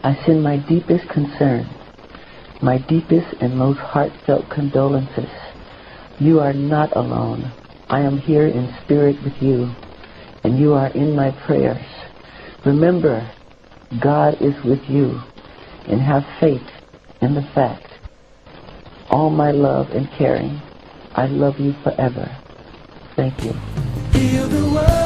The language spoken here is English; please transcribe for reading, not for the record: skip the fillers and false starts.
I send my deepest concern, my deepest and most heartfelt condolences. You are not alone. I am here in spirit with you, and you are in my prayers. Remember, God is with you, and have faith in the fact. All my love and caring, I love you forever. Thank you. Feel the world.